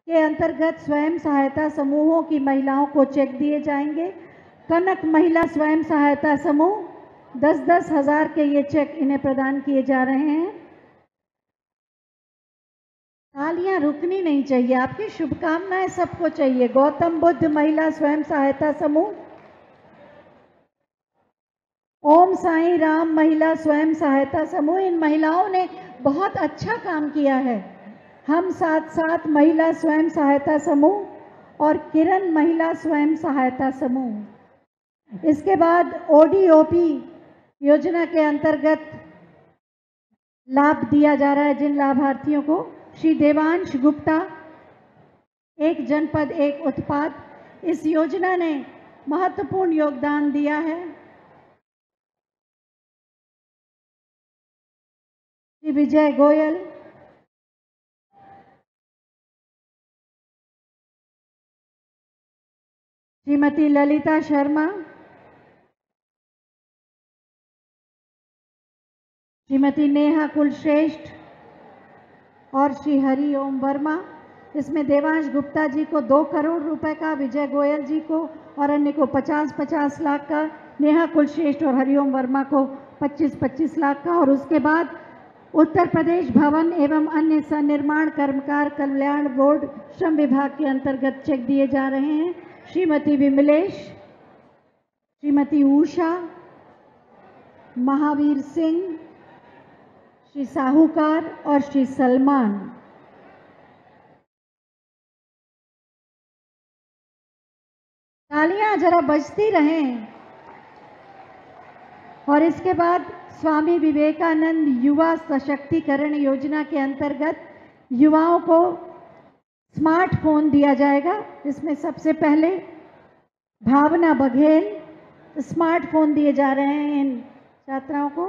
के अंतर्गत स्वयं सहायता समूहों की महिलाओं को चेक दिए जाएंगे। कनक महिला स्वयं सहायता समूह 10-10 हज़ार के ये चेक इन्हें प्रदान किए जा रहे हैं। तालियां रुकनी नहीं चाहिए, आपकी शुभकामनाएं सबको चाहिए। गौतम बुद्ध महिला स्वयं सहायता समूह, ओम साईं राम महिला स्वयं सहायता समूह, इन महिलाओं ने बहुत अच्छा काम किया है। हम साथ साथ महिला स्वयं सहायता समूह और किरण महिला स्वयं सहायता समूह। इसके बाद ओडीओपी योजना के अंतर्गत लाभ दिया जा रहा है जिन लाभार्थियों को, श्री देवांश गुप्ता, एक जनपद एक उत्पाद, इस योजना ने महत्वपूर्ण योगदान दिया है। श्री विजय गोयल, श्रीमती ललिता शर्मा, श्रीमती नेहा कुलश्रेष्ठ और श्री हरि ओम वर्मा। इसमें देवांश गुप्ता जी को 2 करोड़ रुपए का, विजय गोयल जी को और अन्य को 50-50 लाख का, नेहा कुलश्रेष्ठ और हरिओम वर्मा को 25-25 लाख का। और उसके बाद उत्तर प्रदेश भवन एवं अन्य सन्निर्माण कर्मकार कल्याण बोर्ड श्रम विभाग के अंतर्गत चेक दिए जा रहे हैं। श्रीमती विमलेश, श्रीमती उषा, महावीर सिंह, श्री साहूकार और श्री सलमान। तालियां जरा बजती रहें। और इसके बाद स्वामी विवेकानंद युवा सशक्तिकरण योजना के अंतर्गत युवाओं को स्मार्टफोन दिया जाएगा। इसमें सबसे पहले भावना बघेल स्मार्टफोन दिए जा रहे हैं इन छात्राओं को।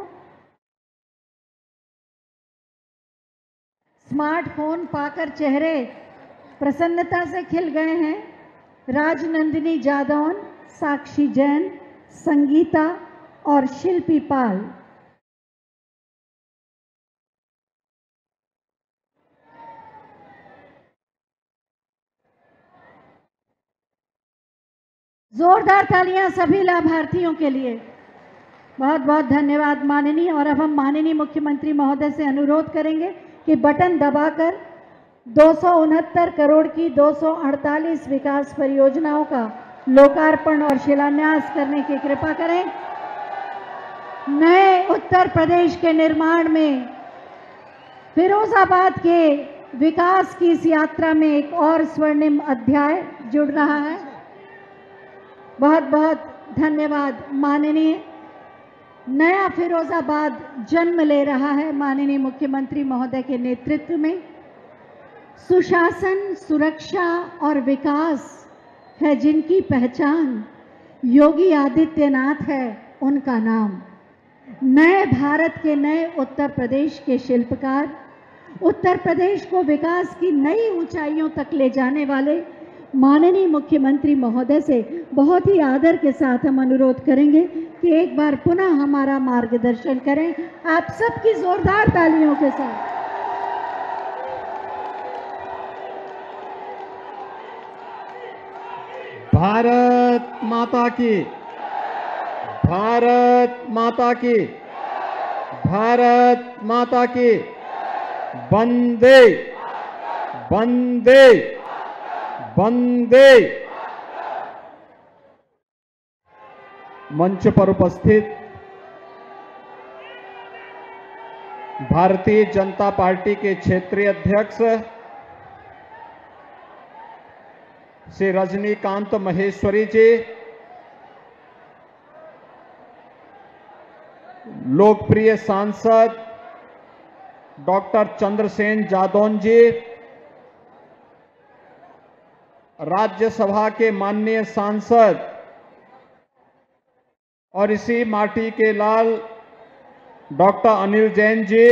स्मार्टफोन पाकर चेहरे प्रसन्नता से खिल गए हैं। राजनंदिनी जादौन, साक्षी जैन, संगीता और शिल्पी पाल। जोरदार तालियां सभी लाभार्थियों के लिए। बहुत बहुत धन्यवाद माननीय। और अब हम माननीय मुख्यमंत्री महोदय से अनुरोध करेंगे कि बटन दबाकर 269 करोड़ की 248 विकास परियोजनाओं का लोकार्पण और शिलान्यास करने की कृपा करें। नए उत्तर प्रदेश के निर्माण में फिरोजाबाद के विकास की इस यात्रा में एक और स्वर्णिम अध्याय जुड़ रहा है। बहुत बहुत धन्यवाद माननीय। नया फिरोजाबाद जन्म ले रहा है माननीय मुख्यमंत्री महोदय के नेतृत्व में। सुशासन, सुरक्षा और विकास है जिनकी पहचान, योगी आदित्यनाथ है उनका नाम। नए भारत के नए उत्तर प्रदेश के शिल्पकार, उत्तर प्रदेश को विकास की नई ऊंचाइयों तक ले जाने वाले माननीय मुख्यमंत्री महोदय से बहुत ही आदर के साथ हम अनुरोध करेंगे कि एक बार पुनः हमारा मार्गदर्शन करें, आप सबकी जोरदार तालियों के साथ। भारत माता की, भारत माता की, भारत माता की। वंदे वंदे वंदे। मंच पर उपस्थित भारतीय जनता पार्टी के क्षेत्रीय अध्यक्ष श्री रजनीकांत महेश्वरी जी, लोकप्रिय सांसद डॉक्टर चंद्रसेन जादौन जी, राज्यसभा के माननीय सांसद और इसी माटी के लाल डॉक्टर अनिल जैन जी,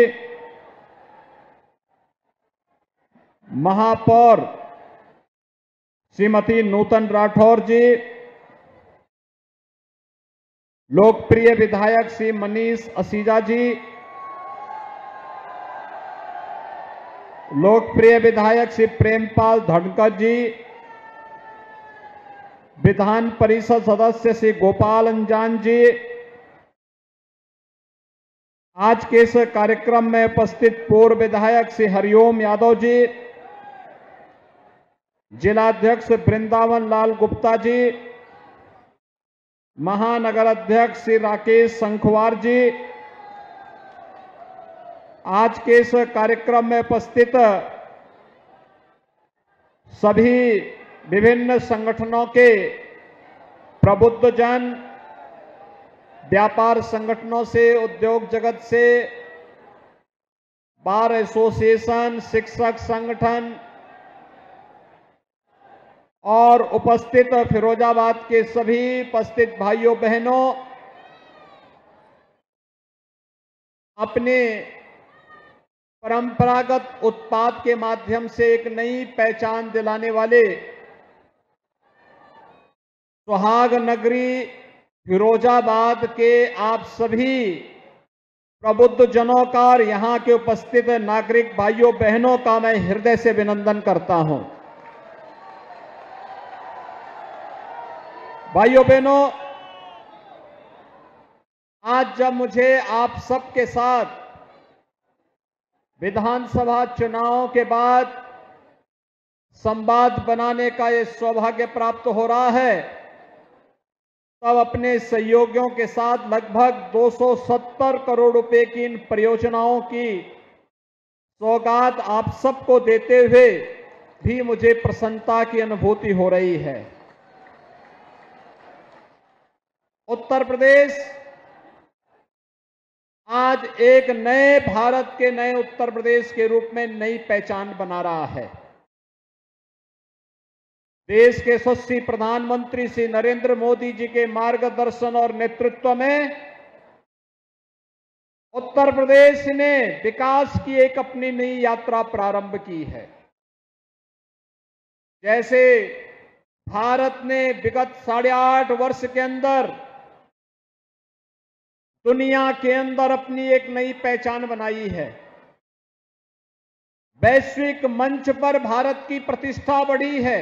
महापौर श्रीमती नूतन राठौर जी, लोकप्रिय विधायक श्री मनीष असीजा जी, लोकप्रिय विधायक श्री प्रेमपाल धनखड़ जी, विधान परिषद सदस्य श्री गोपाल अंजान जी, आज के इस कार्यक्रम में उपस्थित पूर्व विधायक श्री हरिओम यादव जी, जिलाध्यक्ष वृंदावन लाल गुप्ता जी, महानगर अध्यक्ष श्री राकेश संखवार जी, आज के इस कार्यक्रम में उपस्थित सभी विभिन्न संगठनों के प्रबुद्ध जन, व्यापार संगठनों से, उद्योग जगत से, बार एसोसिएशन, शिक्षक संगठन और उपस्थित फिरोजाबाद के सभी उपस्थित भाइयों बहनों, अपने परंपरागत उत्पाद के माध्यम से एक नई पहचान दिलाने वाले सुहाग नगरी फिरोजाबाद के आप सभी प्रबुद्ध जनों का और यहां के उपस्थित नागरिक भाइयों बहनों का मैं हृदय से अभिनंदन करता हूं। भाइयों बहनों, आज जब मुझे आप सबके साथ विधानसभा चुनाव के बाद संवाद बनाने का ये सौभाग्य प्राप्त हो रहा है, तब अपने सहयोगियों के साथ लगभग 270 करोड़ रुपए की इन परियोजनाओं की सौगात आप सबको देते हुए भी मुझे प्रसन्नता की अनुभूति हो रही है। उत्तर प्रदेश आज एक नए भारत के, नए उत्तर प्रदेश के रूप में नई पहचान बना रहा है। देश के यशस्वी प्रधानमंत्री श्री नरेंद्र मोदी जी के मार्गदर्शन और नेतृत्व में उत्तर प्रदेश ने विकास की एक अपनी नई यात्रा प्रारंभ की है। जैसे भारत ने विगत 8.5 वर्ष के अंदर दुनिया के अंदर अपनी एक नई पहचान बनाई है, वैश्विक मंच पर भारत की प्रतिष्ठा बढ़ी है।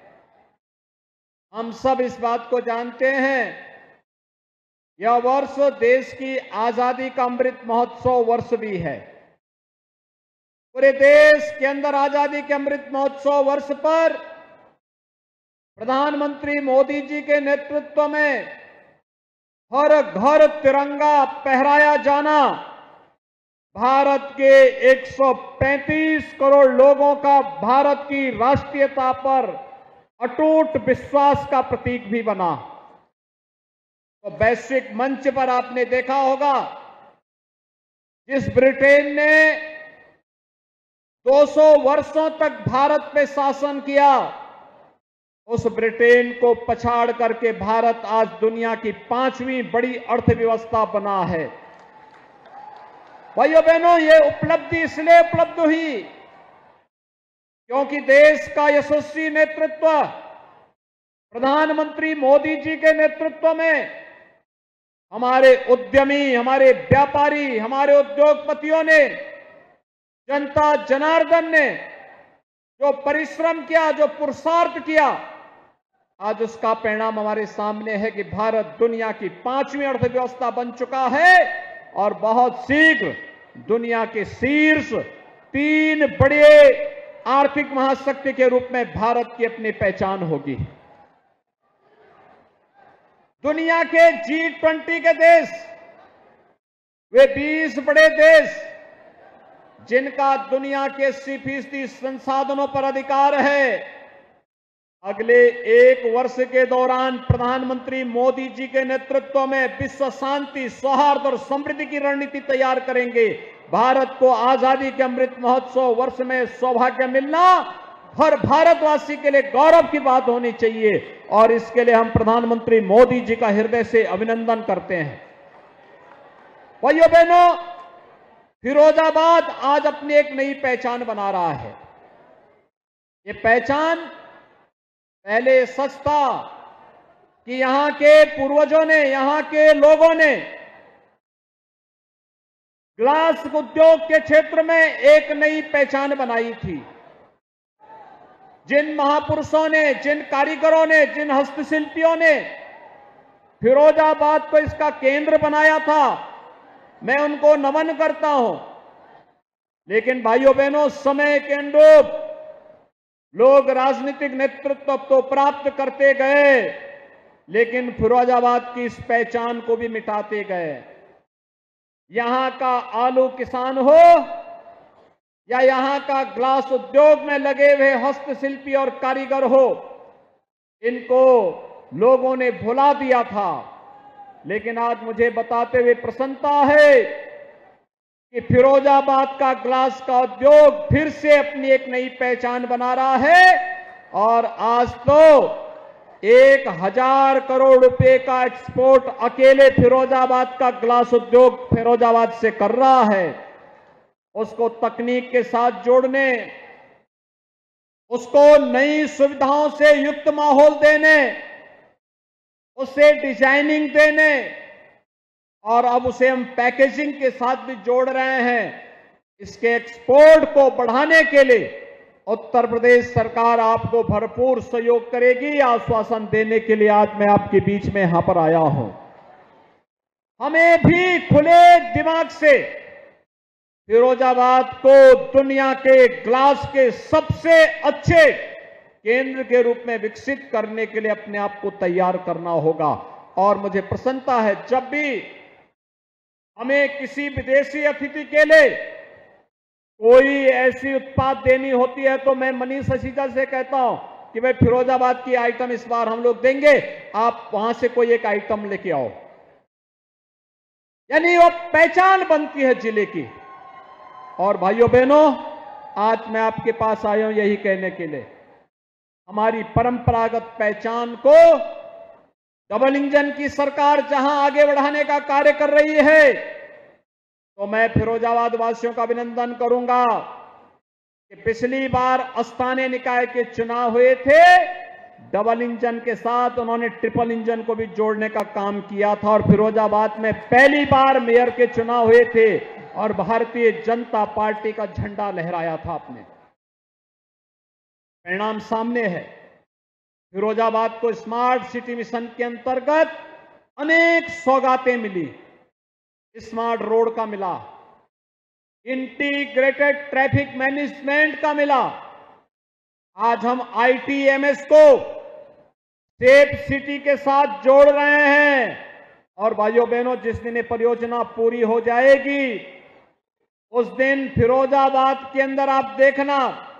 हम सब इस बात को जानते हैं, यह वर्ष देश की आजादी का अमृत महोत्सव वर्ष भी है। पूरे देश के अंदर आजादी के अमृत महोत्सव वर्ष पर प्रधानमंत्री मोदी जी के नेतृत्व में हर घर तिरंगा फहराया जाना भारत के 135 करोड़ लोगों का भारत की राष्ट्रीयता पर अटूट विश्वास का प्रतीक भी बना। तो वैश्विक मंच पर आपने देखा होगा, जिस ब्रिटेन ने 200 वर्षों तक भारत पे शासन किया, उस ब्रिटेन को पछाड़ करके भारत आज दुनिया की 5वीं बड़ी अर्थव्यवस्था बना है। भाइयों बहनों, ये उपलब्धि इसलिए उपलब्ध हुई क्योंकि देश का यशस्वी नेतृत्व प्रधानमंत्री मोदी जी के नेतृत्व में हमारे उद्यमी, हमारे व्यापारी, हमारे उद्योगपतियों ने, जनता जनार्दन ने जो परिश्रम किया, जो पुरुषार्थ किया, आज उसका परिणाम हमारे सामने है कि भारत दुनिया की 5वीं अर्थव्यवस्था बन चुका है और बहुत शीघ्र दुनिया के शीर्ष 3 बड़े आर्थिक महाशक्ति के रूप में भारत की अपनी पहचान होगी। दुनिया के G20 के देश, वे 20 बड़े देश जिनका दुनिया के 80% संसाधनों पर अधिकार है, अगले 1 वर्ष के दौरान प्रधानमंत्री मोदी जी के नेतृत्व में विश्व शांति, सौहार्द और समृद्धि की रणनीति तैयार करेंगे। भारत को आजादी के अमृत महोत्सव वर्ष में सौभाग्य मिलना हर भारतवासी के लिए गौरव की बात होनी चाहिए और इसके लिए हम प्रधानमंत्री मोदी जी का हृदय से अभिनंदन करते हैं। भाइयों बहनों, फिरोजाबाद आज अपनी एक नई पहचान बना रहा है। ये पहचान पहले सच था कि यहां के पूर्वजों ने, यहां के लोगों ने ग्लास उद्योग के क्षेत्र में एक नई पहचान बनाई थी। जिन महापुरुषों ने, जिन कारीगरों ने, जिन हस्तशिल्पियों ने फिरोजाबाद को इसका केंद्र बनाया था, मैं उनको नमन करता हूं। लेकिन भाइयों बहनों, समय के अनुरूप लोग राजनीतिक नेतृत्व तो प्राप्त करते गए, लेकिन फिरोजाबाद की इस पहचान को भी मिटाते गए। यहां का आलू किसान हो या यहां का ग्लास उद्योग में लगे हुए हस्तशिल्पी और कारीगर हो, इनको लोगों ने भुला दिया था। लेकिन आज मुझे बताते हुए प्रसन्नता है कि फिरोजाबाद का ग्लास का उद्योग फिर से अपनी एक नई पहचान बना रहा है और आज तो 1000 करोड़ रुपए का एक्सपोर्ट अकेले फिरोजाबाद का ग्लास उद्योग फिरोजाबाद से कर रहा है। उसको तकनीक के साथ जोड़ने, उसको नई सुविधाओं से युक्त माहौल देने, उसे डिजाइनिंग देने और अब उसे हम पैकेजिंग के साथ भी जोड़ रहे हैं। इसके एक्सपोर्ट को बढ़ाने के लिए उत्तर प्रदेश सरकार आपको भरपूर सहयोग करेगी। आश्वासन देने के लिए आज मैं आपके बीच में यहां पर आया हूं। हमें भी खुले दिमाग से फिरोजाबाद को दुनिया के ग्लास के सबसे अच्छे केंद्र के रूप में विकसित करने के लिए अपने आप को तैयार करना होगा। और मुझे प्रसन्नता है, जब भी हमें किसी विदेशी अतिथि के लिए कोई ऐसी उत्पाद देनी होती है तो मैं मनीष ससीजा से कहता हूं कि भाई फिरोजाबाद की आइटम इस बार हम लोग देंगे, आप वहां से कोई एक आइटम लेके आओ। यानी वो पहचान बनती है जिले की। और भाइयों बहनों, आज मैं आपके पास आया हूं यही कहने के लिए, हमारी परंपरागत पहचान को डबल इंजन की सरकार जहां आगे बढ़ाने का कार्य कर रही है, तो मैं फिरोजाबाद वासियों का अभिनंदन करूंगा कि पिछली बार स्थानीय निकाय के चुनाव हुए थे, डबल इंजन के साथ उन्होंने ट्रिपल इंजन को भी जोड़ने का काम किया था और फिरोजाबाद में पहली बार मेयर के चुनाव हुए थे और भारतीय जनता पार्टी का झंडा लहराया था आपने। परिणाम सामने है। फिरोजाबाद को स्मार्ट सिटी मिशन के अंतर्गत अनेक सौगातें मिली। स्मार्ट रोड का मिला, इंटीग्रेटेड ट्रैफिक मैनेजमेंट का मिला। आज हम आईटीएमएस को सेफ सिटी के साथ जोड़ रहे हैं। और भाइयों बहनों, जिस दिन ये परियोजना पूरी हो जाएगी उस दिन फिरोजाबाद के अंदर आप देखना,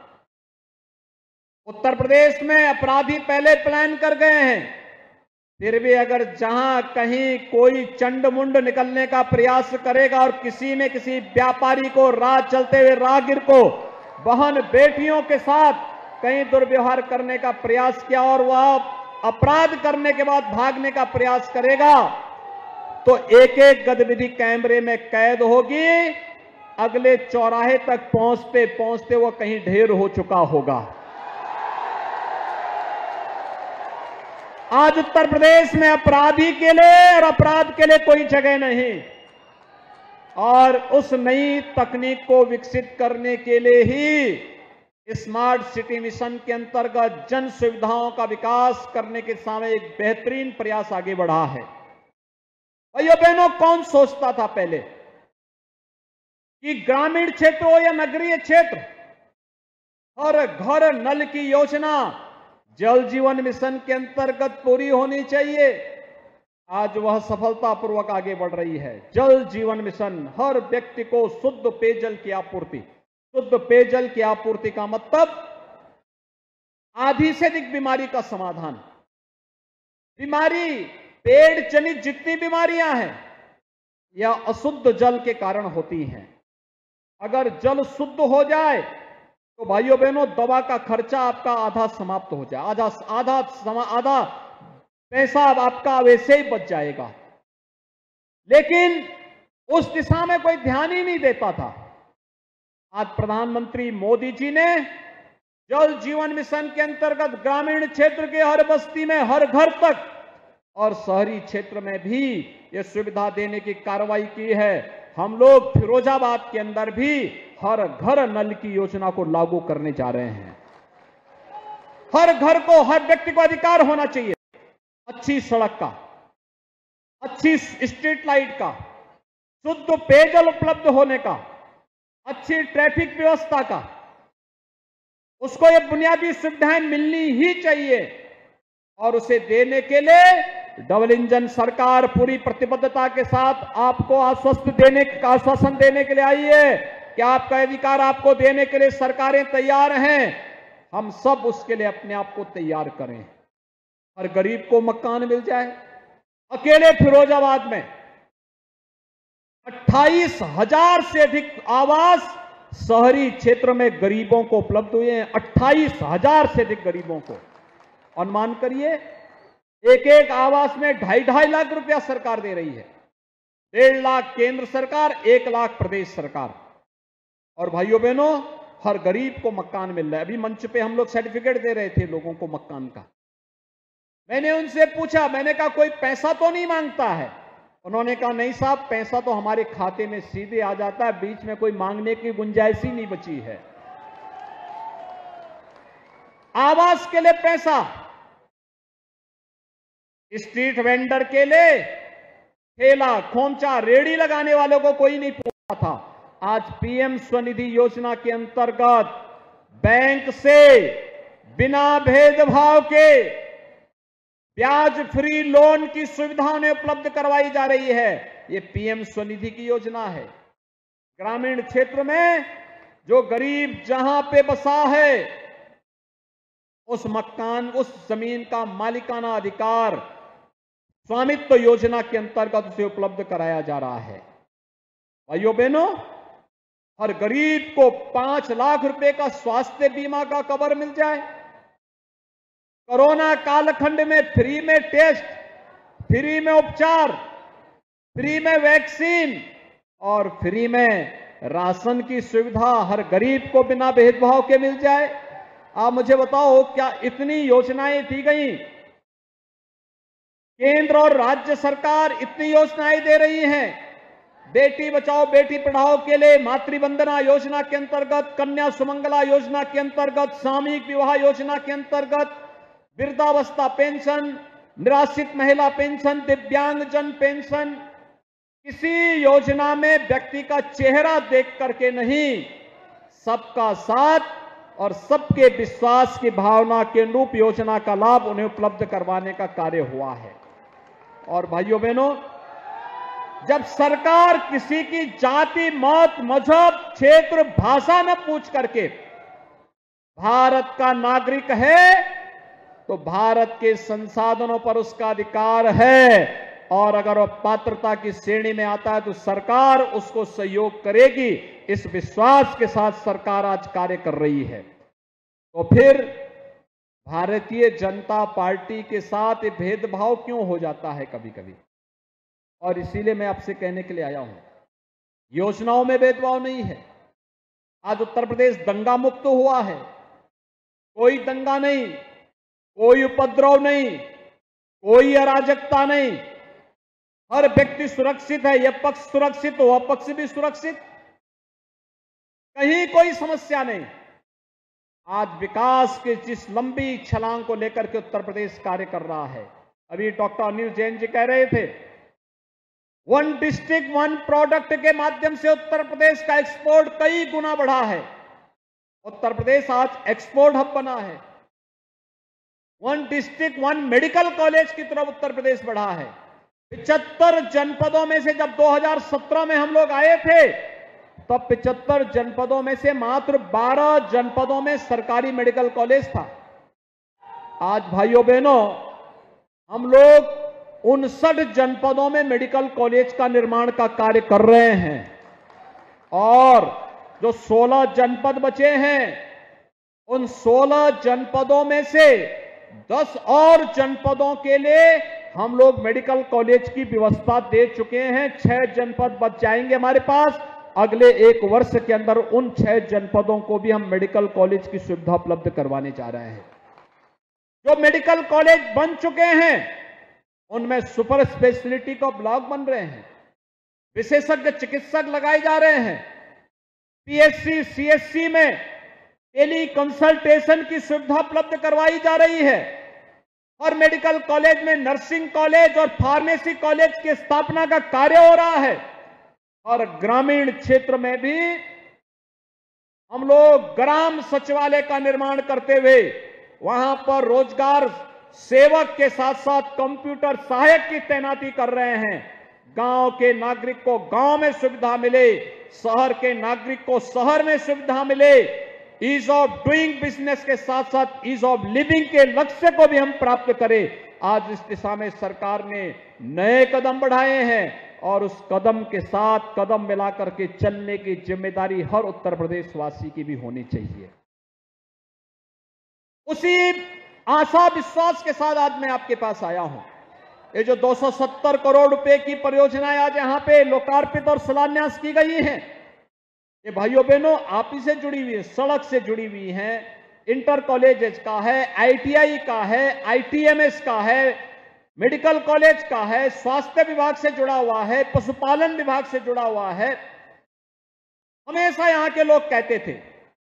उत्तर प्रदेश में अपराधी पहले प्लान कर गए हैं, फिर भी अगर जहां कहीं कोई चंडमुंड निकलने का प्रयास करेगा और किसी ने किसी व्यापारी को, राह चलते हुए राहगीर को, बहन बेटियों के साथ कहीं दुर्व्यवहार करने का प्रयास किया और वह अपराध करने के बाद भागने का प्रयास करेगा, तो एक एक गतिविधि कैमरे में कैद होगी। अगले चौराहे तक पहुंचते पहुंचते वो कहीं ढेर हो चुका होगा। आज उत्तर प्रदेश में अपराधी के लिए और अपराध के लिए कोई जगह नहीं। और उस नई तकनीक को विकसित करने के लिए ही स्मार्ट सिटी मिशन के अंतर्गत जन सुविधाओं का विकास करने के सामने एक बेहतरीन प्रयास आगे बढ़ा है। भाइयों बहनों, कौन सोचता था पहले कि ग्रामीण क्षेत्र हो या नगरीय क्षेत्र, हर घर नल की योजना जल जीवन मिशन के अंतर्गत पूरी होनी चाहिए। आज वह सफलतापूर्वक आगे बढ़ रही है। जल जीवन मिशन, हर व्यक्ति को शुद्ध पेयजल की आपूर्ति। शुद्ध पेयजल की आपूर्ति का मतलब आधी से अधिक बीमारी का समाधान। बीमारी पेड़ जनित जितनी बीमारियां हैं या अशुद्ध जल के कारण होती हैं। अगर जल शुद्ध हो जाए तो भाइयों बहनों, दवा का खर्चा आपका आधा समाप्त हो जाए, आधा पैसा आपका वैसे ही बच जाएगा। लेकिन उस दिशा में कोई ध्यान ही नहीं देता था। आज प्रधानमंत्री मोदी जी ने जल जीवन मिशन के अंतर्गत ग्रामीण क्षेत्र के हर बस्ती में, हर घर तक और शहरी क्षेत्र में भी ये सुविधा देने की कार्रवाई की है। हम लोग फिरोजाबाद के अंदर भी हर घर नल की योजना को लागू करने जा रहे हैं। हर घर को, हर व्यक्ति को अधिकार होना चाहिए अच्छी सड़क का, अच्छी स्ट्रीट लाइट का, शुद्ध पेयजल उपलब्ध होने का, अच्छी ट्रैफिक व्यवस्था का। उसको ये बुनियादी सुविधाएं मिलनी ही चाहिए और उसे देने के लिए डबल इंजन सरकार पूरी प्रतिबद्धता के साथ आपको आश्वासन देने के लिए आई है कि आपका अधिकार आपको देने के लिए सरकारें तैयार हैं। हम सब उसके लिए अपने आप को तैयार करें। हर गरीब को मकान मिल जाए। अकेले फिरोजाबाद में 28,000 से अधिक आवास शहरी क्षेत्र में गरीबों को उपलब्ध हुए हैं। 28,000 से अधिक गरीबों को। अनुमान करिए, एक एक आवास में 2.5 लाख रुपया सरकार दे रही है। 1.5 लाख केंद्र सरकार, 1 लाख प्रदेश सरकार। और भाइयों बहनों, हर गरीब को मकान मिल रहा है। अभी मंच पे हम लोग सर्टिफिकेट दे रहे थे लोगों को मकान का। मैंने उनसे पूछा, मैंने कहा कोई पैसा तो नहीं मांगता है? उन्होंने कहा नहीं साहब, पैसा तो हमारे खाते में सीधे आ जाता है, बीच में कोई मांगने की गुंजाइश ही नहीं बची है। आवास के लिए पैसा, स्ट्रीट वेंडर के लिए, ठेला खोमचा रेड़ी लगाने वालों को कोई नहीं पूछता था। आज पीएम स्वनिधि योजना के अंतर्गत बैंक से बिना भेदभाव के ब्याज फ्री लोन की सुविधा उन्हें उपलब्ध करवाई जा रही है। ये पीएम स्वनिधि की योजना है। ग्रामीण क्षेत्र में जो गरीब जहां पे बसा है, उस मकान, उस जमीन का मालिकाना अधिकार स्वामित्व योजना के अंतर्गत उसे उपलब्ध कराया जा रहा है। भाइयों बहनों, हर गरीब को 5 लाख रुपए का स्वास्थ्य बीमा का कवर मिल जाए। कोरोना कालखंड में फ्री में टेस्ट, फ्री में उपचार, फ्री में वैक्सीन और फ्री में राशन की सुविधा हर गरीब को बिना भेदभाव के मिल जाए। आप मुझे बताओ, क्या इतनी योजनाएं दी गई? केंद्र और राज्य सरकार इतनी योजनाएं दे रही हैं। बेटी बचाओ बेटी पढ़ाओ के लिए मातृवंदना योजना के अंतर्गत, कन्या सुमंगला योजना के अंतर्गत, सामूहिक विवाह योजना के अंतर्गत, वृद्धावस्था पेंशन, निराश्रित महिला पेंशन, दिव्यांगजन पेंशन। किसी योजना में व्यक्ति का चेहरा देख करके नहीं, सबका साथ और सबके विश्वास की भावना के अनुरूप योजना का लाभ उन्हें उपलब्ध करवाने का कार्य हुआ है। और भाइयों बहनों, जब सरकार किसी की जाति, मत, मजहब, क्षेत्र, भाषा न पूछ करके भारत का नागरिक है तो भारत के संसाधनों पर उसका अधिकार है, और अगर वह पात्रता की श्रेणी में आता है तो सरकार उसको सहयोग करेगी। इस विश्वास के साथ सरकार आज कार्य कर रही है। तो फिर भारतीय जनता पार्टी के साथ ये भेदभाव क्यों हो जाता है कभी कभी? और इसीलिए मैं आपसे कहने के लिए आया हूं, योजनाओं में भेदभाव नहीं है। आज उत्तर प्रदेश दंगा मुक्त हुआ है। कोई दंगा नहीं, कोई उपद्रव नहीं, कोई अराजकता नहीं। हर व्यक्ति सुरक्षित है। यह पक्ष सुरक्षित हो, वह पक्ष भी सुरक्षित। कहीं कोई समस्या नहीं। आज विकास के जिस लंबी छलांग को लेकर के उत्तर प्रदेश कार्य कर रहा है, अभी डॉक्टर अनिल जैन जी कह रहे थे, 1 डिस्ट्रिक्ट 1 प्रोडक्ट के माध्यम से उत्तर प्रदेश का एक्सपोर्ट कई गुना बढ़ा है। उत्तर प्रदेश आज एक्सपोर्ट हब बना है। 1 डिस्ट्रिक्ट 1 मेडिकल कॉलेज की तरफ उत्तर प्रदेश बढ़ा है। 75 जनपदों में से जब 2017 में हम लोग आए थे, तब 75 जनपदों में से मात्र 12 जनपदों में सरकारी मेडिकल कॉलेज था। आज भाइयों बहनों, हम लोग 59 जनपदों में मेडिकल कॉलेज का निर्माण का कार्य कर रहे हैं। और जो 16 जनपद बचे हैं, उन 16 जनपदों में से 10 और जनपदों के लिए हम लोग मेडिकल कॉलेज की व्यवस्था दे चुके हैं। 6 जनपद बच जाएंगे हमारे पास। अगले 1 वर्ष के अंदर उन 6 जनपदों को भी हम मेडिकल कॉलेज की सुविधा उपलब्ध करवाने जा रहे हैं। जो मेडिकल कॉलेज बन चुके हैं, उनमें सुपर स्पेशलिटी का ब्लॉक बन रहे हैं। विशेषज्ञ चिकित्सक लगाए जा रहे हैं। पीएचसी, सीएचसी में टेली कंसल्टेशन की सुविधा उपलब्ध करवाई जा रही है और मेडिकल कॉलेज में नर्सिंग कॉलेज और फार्मेसी कॉलेज की स्थापना का कार्य हो रहा है। और ग्रामीण क्षेत्र में भी हम लोग ग्राम सचिवालय का निर्माण करते हुए वहां पर रोजगार सेवक के साथ साथ कंप्यूटर सहायक की तैनाती कर रहे हैं। गांव के नागरिक को गांव में सुविधा मिले, शहर के नागरिक को शहर में सुविधा मिले। ईज ऑफ डूइंग बिजनेस के साथ साथ ईज ऑफ लिविंग के लक्ष्य को भी हम प्राप्त करें। आज इस दिशा में सरकार ने नए कदम बढ़ाए हैं और उस कदम के साथ कदम मिलाकर के चलने की जिम्मेदारी हर उत्तर प्रदेश वासी की भी होनी चाहिए। उसी आशा विश्वास के साथ आज मैं आपके पास आया हूं। ये जो 270 करोड़ रुपए की परियोजनाएं आज यहां पे लोकार्पित और शिलान्यास की गई हैं, ये भाइयों बहनों आप ही से जुड़ी हुई है, सड़क से जुड़ी हुई हैं, इंटर कॉलेज का है, आईटीआई का है, आईटीएमएस का है, मेडिकल कॉलेज का है, स्वास्थ्य विभाग से जुड़ा हुआ है, पशुपालन विभाग से जुड़ा हुआ है। हमेशा यहां के लोग कहते थे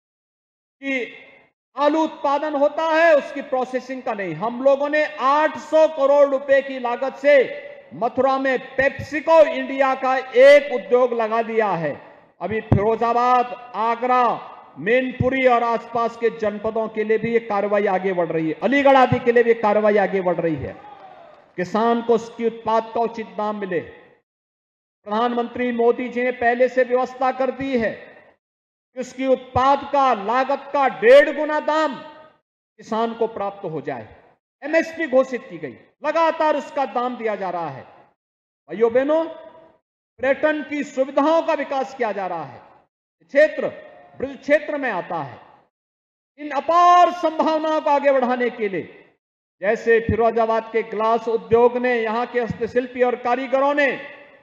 कि आलू उत्पादन होता है उसकी प्रोसेसिंग का नहीं। हम लोगों ने 800 करोड़ रुपए की लागत से मथुरा में पेप्सिको इंडिया का एक उद्योग लगा दिया है। अभी फिरोजाबाद, आगरा, मैनपुरी और आसपास के जनपदों के लिए भी ये कार्रवाई आगे बढ़ रही है। अलीगढ़ आदि के लिए भी कार्रवाई आगे बढ़ रही है। किसान को उसकी उत्पाद का उचित दाम मिले। प्रधानमंत्री मोदी जी ने पहले से व्यवस्था कर दी है कि उसकी उत्पाद का लागत का 1.5 गुना दाम किसान को प्राप्त हो जाए। एमएसपी घोषित की गई, लगातार उसका दाम दिया जा रहा है। भाइयों बहनों, पर्यटन की सुविधाओं का विकास किया जा रहा है। क्षेत्र ब्रज क्षेत्र में आता है। इन अपार संभावनाओं को आगे बढ़ाने के लिए जैसे फिरोजाबाद के ग्लास उद्योग ने, यहां के हस्तशिल्पी और कारीगरों ने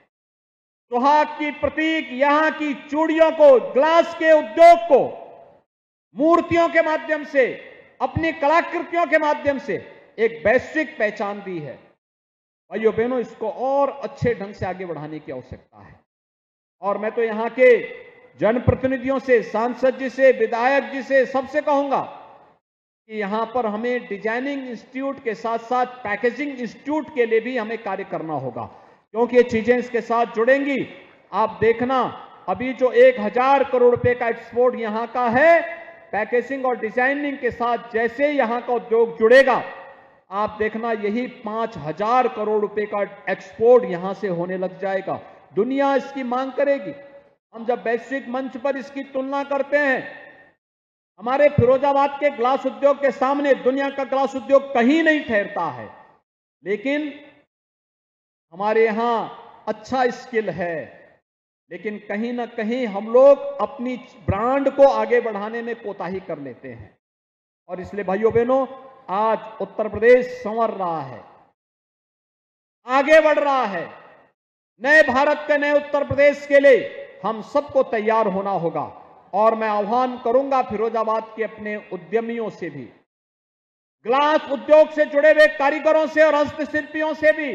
सुहाग की प्रतीक यहां की चूड़ियों को, ग्लास के उद्योग को मूर्तियों के माध्यम से, अपनी कलाकृतियों के माध्यम से एक वैश्विक पहचान दी है। भाइयों बहनों, इसको और अच्छे ढंग से आगे बढ़ाने की आवश्यकता है। और मैं तो यहां के जनप्रतिनिधियों से, सांसद जी से, विधायक जी से, सबसे कहूंगा कि यहां पर हमें डिजाइनिंग इंस्टीट्यूट के साथ साथ पैकेजिंग इंस्टीट्यूट के लिए भी हमें कार्य करना होगा, क्योंकि ये चीजें इसके साथ जुड़ेंगी। आप देखना, अभी जो 1000 करोड़ रुपए का एक्सपोर्ट यहां का है, पैकेजिंग और डिजाइनिंग के साथ जैसे यहां का उद्योग जुड़ेगा, आप देखना यही 5000 करोड़ रुपए का एक्सपोर्ट यहां से होने लग जाएगा। दुनिया इसकी मांग करेगी। हम जब वैश्विक मंच पर इसकी तुलना करते हैं, हमारे फिरोजाबाद के ग्लास उद्योग के सामने दुनिया का ग्लास उद्योग कहीं नहीं ठहरता है। लेकिन हमारे यहां अच्छा स्किल है, लेकिन कहीं ना कहीं हम लोग अपनी ब्रांड को आगे बढ़ाने में कोताही कर लेते हैं। और इसलिए भाइयों बहनों, आज उत्तर प्रदेश संवर रहा है, आगे बढ़ रहा है। नए भारत के, नए उत्तर प्रदेश के लिए हम सबको तैयार होना होगा। और मैं आह्वान करूंगा फिरोजाबाद के अपने उद्यमियों से भी, ग्लास उद्योग से जुड़े हुए कारीगरों से और हस्तशिल्पियों से भी,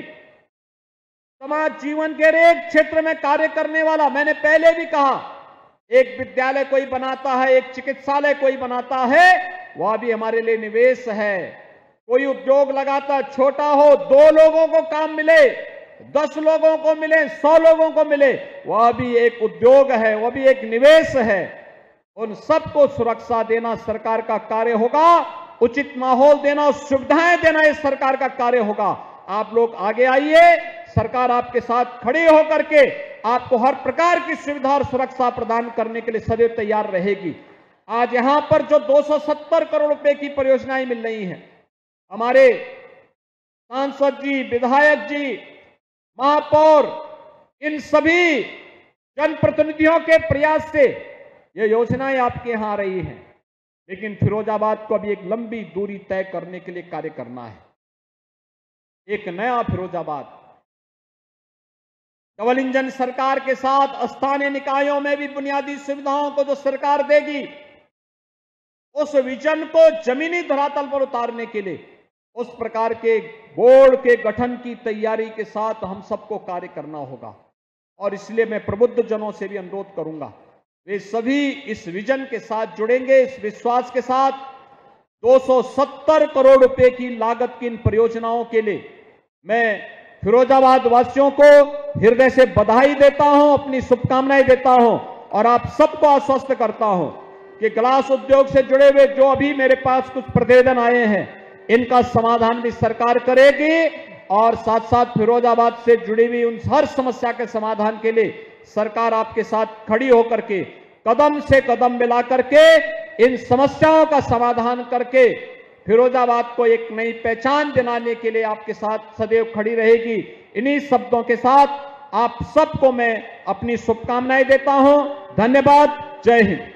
समाज जीवन के एक क्षेत्र में कार्य करने वाला, मैंने पहले भी कहा, एक विद्यालय कोई बनाता है, एक चिकित्सालय कोई बनाता है, वह भी हमारे लिए निवेश है। कोई उद्योग लगाता, छोटा हो, 2 लोगों को काम मिले, 10 लोगों को मिले, 100 लोगों को मिले, वह भी एक उद्योग है, वह भी एक निवेश है। उन सबको सुरक्षा देना सरकार का कार्य होगा, उचित माहौल देना, सुविधाएं देना इस सरकार का कार्य होगा। आप लोग आगे आइए, सरकार आपके साथ खड़ी होकर के आपको हर प्रकार की सुविधा और सुरक्षा प्रदान करने के लिए सदैव तैयार रहेगी। आज यहां पर जो 270 करोड़ रुपए की परियोजनाएं मिल रही हैं, हमारे सांसद जी, विधायक जी, महापौर, इन सभी जनप्रतिनिधियों के प्रयास से ये योजनाएं आपके यहां आ रही हैं। लेकिन फिरोजाबाद को अभी एक लंबी दूरी तय करने के लिए कार्य करना है। एक नया फिरोजाबाद डबल इंजन सरकार के साथ स्थानीय निकायों में भी बुनियादी सुविधाओं को जो सरकार देगी, उस विजन को जमीनी धरातल पर उतारने के लिए उस प्रकार के बोर्ड के गठन की तैयारी के साथ हम सबको कार्य करना होगा। और इसलिए मैं प्रबुद्ध जनों से भी अनुरोध करूंगा, वे सभी इस विजन के साथ जुड़ेंगे, इस विश्वास के साथ। 270 करोड़ रुपए की लागत की इन परियोजनाओं के लिए मैं फिरोजाबाद वासियों को हृदय से बधाई देता हूं, अपनी शुभकामनाएं देता हूं और आप सबको आश्वस्त करता हूं कि ग्लास उद्योग से जुड़े हुए जो अभी मेरे पास कुछ प्रतिवेदन आए हैं, इनका समाधान भी सरकार करेगी और साथ साथ फिरोजाबाद से जुड़ी हुई उन हर समस्या के समाधान के लिए सरकार आपके साथ खड़ी होकर के कदम से कदम मिला करके इन समस्याओं का समाधान करके फिरोजाबाद को एक नई पहचान दिलाने के लिए आपके साथ सदैव खड़ी रहेगी। इन्हीं शब्दों के साथ आप सबको मैं अपनी शुभकामनाएं देता हूं। धन्यवाद। जय हिंद।